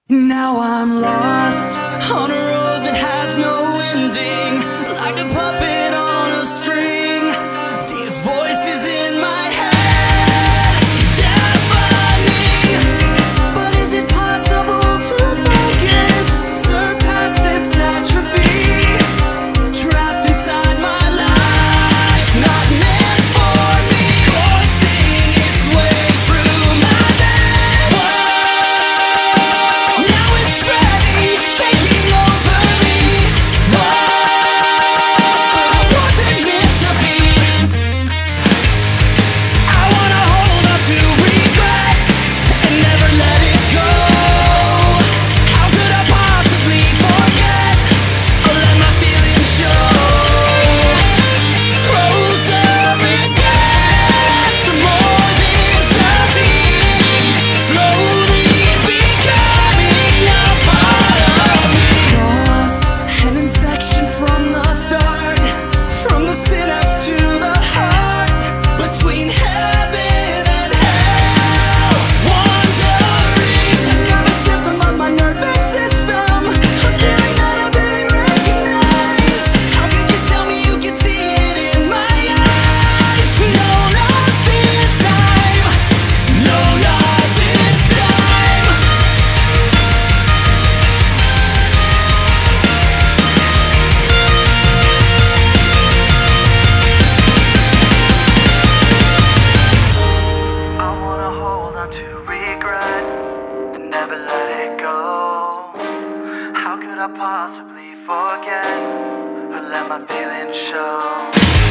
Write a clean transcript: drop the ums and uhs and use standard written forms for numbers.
Now I'm lost on a road that has no ending, like a puppet on a string. These voices in my head, deafening. But is it possible to focus, surpass this atrophy? Trapped inside my life, not meant for me, forcing its way through my veins. Now it's ready, taking over me. Was it meant to be? I wanna hold on to regret and never let it go. How could I possibly forget or let my feelings show? Closer it gets, the more this disease slowly becoming a part of me. Loss, an infection from the start, from the synapse to the heart, between heaven and hell, wandering. Another symptom of my nervous system, a feeling that I barely recognize. How could you tell me you could see it in my eyes? No, not this time. No, not this time. I wanna hold on to regret and never let it go. How could I possibly forget or let my feelings show?